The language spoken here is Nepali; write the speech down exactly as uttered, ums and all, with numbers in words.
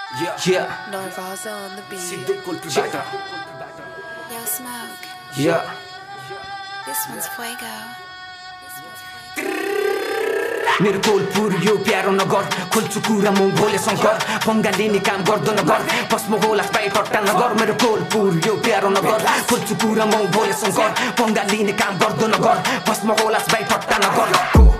Yeah, yeah. Norvaza on the beat. Sidde Kolpiबाट Yo, Smoke. Yeah. This one's Fuego. मेरो कोलपुर यो प्यारो नगर खोल्छु कुरा म भोले शंकर पंगा लिने काम गर्दो नगर पस्मो होला पाइ पट्टा नगर मेरो कोलपुर यो प्यारो नगर खोल्छु कुरा म भोले शंकर पंगा लिने काम गर्दो नगर पस्मो होला पाइ पट्टा नगर